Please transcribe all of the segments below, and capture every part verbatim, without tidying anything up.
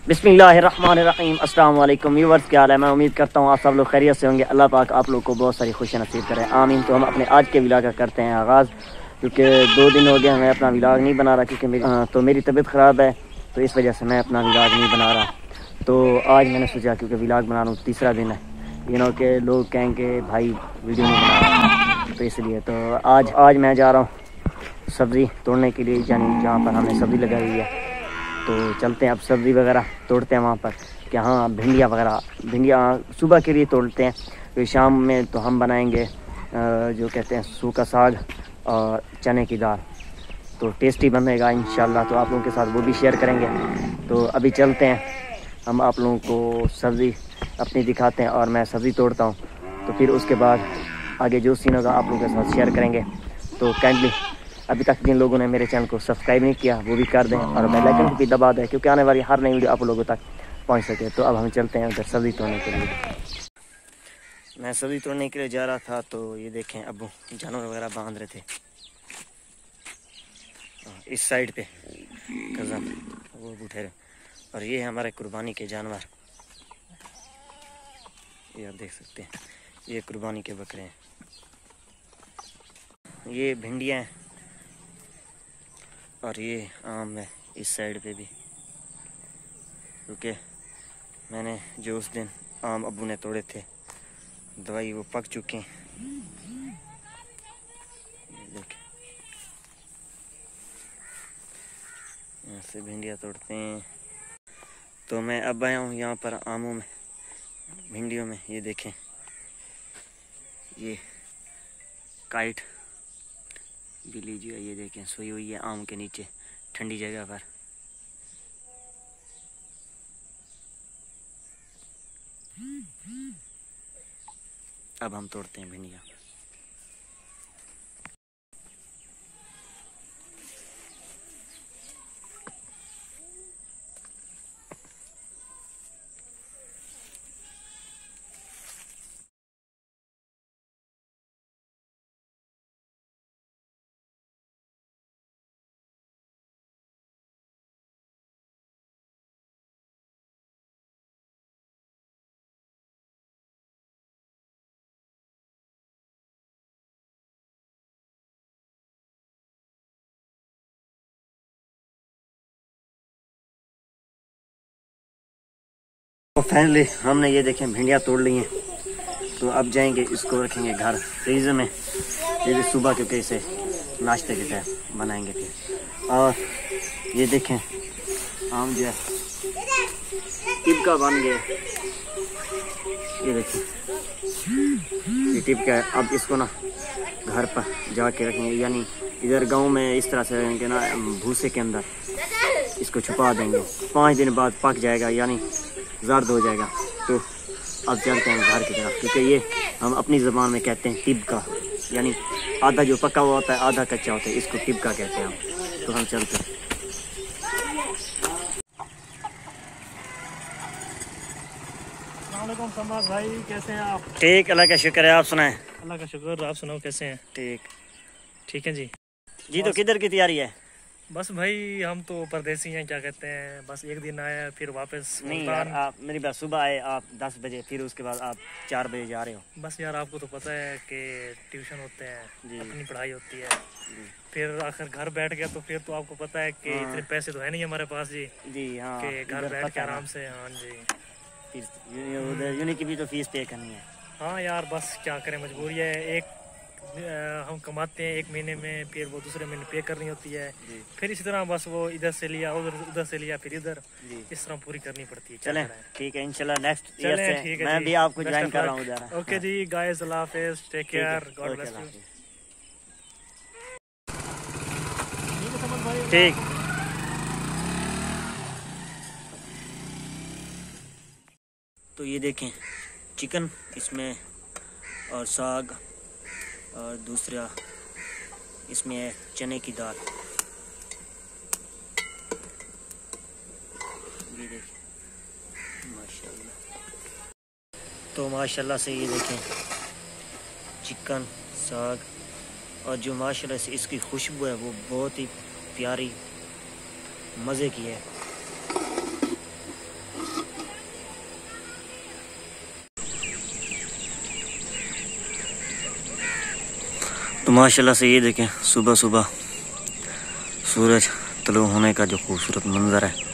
बिस्मिल्लाहिर्रहमानिर्रहीम। अस्सलाम वालेकुम व्यूअर्स, क्या हाल है? मैं उम्मीद करता हूँ आप सब लोग खैरियत से होंगे। अल्लाह पाक आप लोग को बहुत सारी खुशी नसीब करे, आमीन। तो हम अपने आज के व्लॉग का करते हैं आगाज़, क्योंकि दो दिन हो गए मैं अपना व्लॉग नहीं बना रहा, क्योंकि मेरी आ, तो मेरी तबीयत ख़राब है, तो इस वजह से मैं अपना व्लॉग नहीं बना रहा। तो आज मैंने सोचा क्योंकि व्लॉग बना रहा हूँ, तीसरा दिन है, यू नो कि लोग कहेंगे भाई वीडियो नहीं बना रहा, तो इसलिए तो आज आज मैं जा रहा हूँ सब्ज़ी तोड़ने के लिए, यानी जहाँ पर हमने सब्ज़ी लगाई हुई है। तो चलते हैं अब सब्ज़ी वगैरह तोड़ते हैं वहाँ पर, कि हाँ भिंडियाँ वगैरह, भिंडियाँ सुबह के लिए तोड़ते हैं, फिर शाम में तो हम बनाएंगे जो कहते हैं सूखा साग और चने की दाल, तो टेस्टी बनेगा इंशाल्लाह। तो आप लोगों के साथ वो भी शेयर करेंगे। तो अभी चलते हैं, हम आप लोगों को सब्ज़ी अपनी दिखाते हैं और मैं सब्ज़ी तोड़ता हूँ, तो फिर उसके बाद आगे जो सीन होगा आप लोगों के साथ शेयर करेंगे। तो काइंडली अभी तक जिन लोगों ने मेरे चैनल को सब्सक्राइब नहीं किया वो भी कर दें और बेल आइकन को भी दबा दें, क्योंकि आने वाली हर नई वीडियो आप लोगों तक पहुंच सके। तो अब हम चलते हैं उधर सब्ज़ी तोड़ने के लिए। मैं सब्ज़ी तोड़ने के लिए जा रहा था, तो ये देखें अबू जानवर वगैरह बांध रहे थे इस साइड पे, कज़न वो उठे रहे, और ये है हमारे कुर्बानी के जानवर, ये आप देख सकते हैं, ये कुर्बानी के बकरे हैं, ये भिंडियाँ हैं और ये आम है इस साइड पे भी, क्योंकि मैंने जो उस दिन आम अब्बू ने तोड़े थे दवाई वो पक चुके हैं। देखें यहाँ से भिंडियाँ तोड़ते हैं। तो मैं अब आया हूँ यहाँ पर आमों में, भिंडियों में। ये देखें ये काइट भी लीजिए, ये देखें सोई हुई है आम के नीचे ठंडी जगह पर। अब हम तोड़ते हैं भिंडियाँ। तो फाइनली हमने ये देखें भिंडियाँ तोड़ ली हैं। तो अब जाएंगे इसको रखेंगे घर फ्रीज़र में, ये भी सुबह क्योंकि इसे नाश्ते के टाइम बनाएंगे फिर। और ये देखें आम जो है टिपका बन गया, ये देखें ये टिपका है। अब इसको ना घर पर जाके रखेंगे, यानी इधर गांव में इस तरह से रहेंगे ना, भूसे के अंदर इसको छुपा देंगे। पाँच दिन बाद पक जाएगा, यानी जर्द हो जाएगा। तो अब चलते हैं घर की तरफ, क्योंकि ये हम अपनी ज़बान में कहते हैं टिबका, यानी आधा जो पका हुआ होता है आधा कच्चा होता है, इसको टिबका कहते हैं हम। तो हम चलते हैं। अस्सलामुअलैकुम समाज भाई, कैसे हैं आप? ठीक, अल्लाह का शुक्र है, आप सुनाएं? अल्लाह का शुक्र, आप सुनाओ कैसे हैं? ठीक ठीक है जी। जी। तो किधर की तैयारी है? बस भाई हम तो परदेसी हैं, क्या कहते हैं, बस एक दिन आया फिर वापस नहीं यार, आप मेरी बात, सुबह आए आप दस बजे, फिर उसके बाद आप चार बजे जा रहे हो। बस यार आपको तो पता है कि ट्यूशन होते हैं, अपनी पढ़ाई होती है, फिर आखिर घर बैठ गया तो फिर तो आपको पता है कि हाँ। इतने पैसे तो है नहीं हमारे पास जी जी हाँ, कि घर बैठ के आराम से। हाँ जी, फिर उधर यूनि की भी तो फीस पे करनी है। हाँ यार बस क्या करें, मजबूरी है। एक आ, हम कमाते हैं एक महीने में, फिर वो दूसरे महीने पे करनी होती है, फिर इसी तरह बस वो इधर से लिया उधर, उधर से लिया फिर इधर, इस तरह पूरी करनी पड़ती है। चलें ठीक है, इंशाल्लाह नेक्स्ट ईयर चलें, से ठीक है मैं जी। भी आपको ज्वाइन कर रहा हूँ उधर। ओके जी गाइस, अल्लाह हाफिज़, take care, God bless you. ठीक। तो ये देखें चिकन इसमें और साग, और दूसरा इसमें है चने की दाल। ये देखें माशाल्लाह। तो माशाल्लाह से ये देखें चिकन, साग, और जो माशाल्लाह से इसकी खुशबू है वो बहुत ही प्यारी मज़े की है। तो माशाल्लाह से ये देखें सुबह सुबह सूरज तलू होने का जो खूबसूरत मंजर है।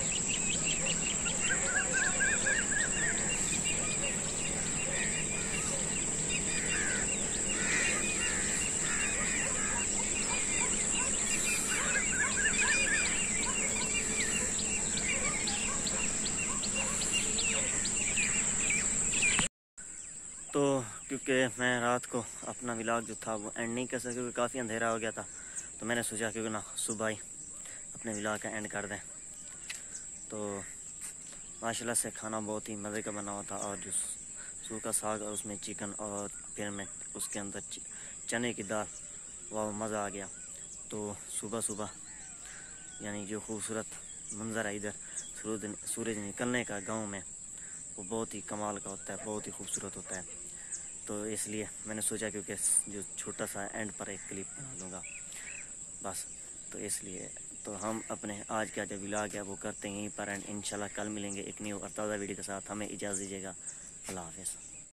तो क्योंकि मैं रात को अपना व्लॉग जो था वो एंड नहीं कर सका क्योंकि काफ़ी अंधेरा हो गया था, तो मैंने सोचा क्योंकि ना सुबह ही अपने व्लॉग का एंड कर दें। तो माशाल्लाह से खाना बहुत ही मज़े का बना हुआ था और जो सूखा साग और उसमें चिकन और फिर मैं उसके अंदर चने की दाल, वाह मज़ा आ गया। तो सुबह सुबह यानी जो खूबसूरत मंजर है इधर सूरज सूरज निकलने का गाँव में, वो बहुत ही कमाल का होता है, बहुत ही खूबसूरत होता है। तो इसलिए मैंने सोचा क्योंकि जो छोटा सा एंड पर एक क्लिप बना लूँगा बस, तो इसलिए तो हम अपने आज का जो व्लॉग है वो करते हैं यहीं पर एंड इंशाल्लाह कल मिलेंगे एक न्यू और ताज़ा वीडियो के साथ। हमें इजाज़त दीजिएगा। अल्लाह हाफ़िज़।